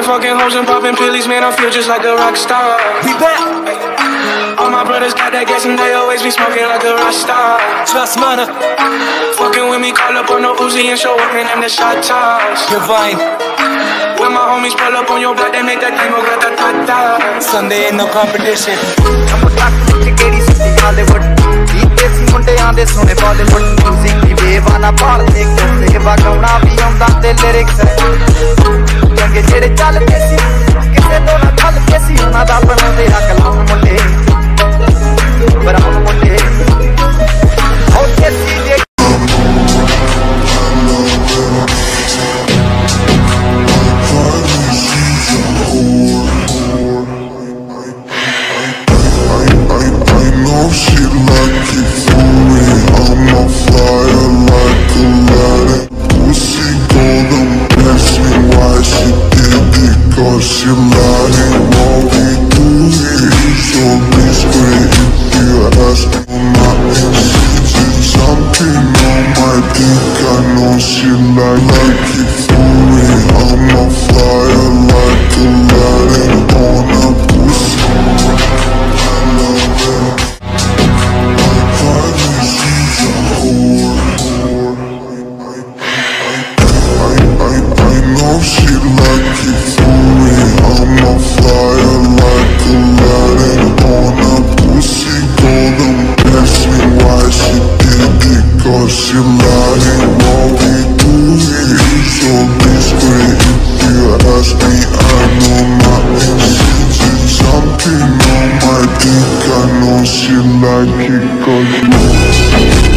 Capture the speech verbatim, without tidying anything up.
fucking hoes and popping pillies, man, I feel just like a rock star. We back. All my brothers got that gas and they always be smoking like a rock star. Trust money. Fucking with me, call up on the Uzi and show up and them the shot toss. Divine. When my homies pull up on your block, they make that thing go grata-ta-ta. Sunday ain't no competition. I'm a doctor to Clegg C T Hollywood. Desi mundiਆਂ ਦੇ ਸੋਹਣੇ Bollywood music ਦੀ ਬੇਵਾਨਾ ਭਾਲਦੇ ਕਿਸੇ ਵਗਾਉਣਾ ਵੀ ਆਉਂਦਾ ਤੇ lyrics ਚੰਗੇ ਜਿਹੜੇ ਚੱਲਦੇ ਸੀ ਕਿਸੇ ਤੋਂ ਨਾ ਚੱਲਦੇ ਸੀ ਉਹਨਾਂ ਦਾ ਬਣਾਉਂਦੇ ਆ ਕਲਾਮ ਮੁੰਡੇ ਬਰਾਉਨ ਮੁੰਡੇ ਹੋ ਜੱਸੀ ਦੇ She lying while we do it. So please wait if you ask me my intentions. Something on my dick, I know she like like it for me. I'm a flyer like Aladdin on a pussy. I love it. My private she's a whore. I, I, I, I know she like it for me. I'm a flyer like Aladdin on a pussy. Golden ask me why she did it, cause she lying while we do it. So please wait if you ask me, I know my intentions. Something on my dick, I know she like it, cause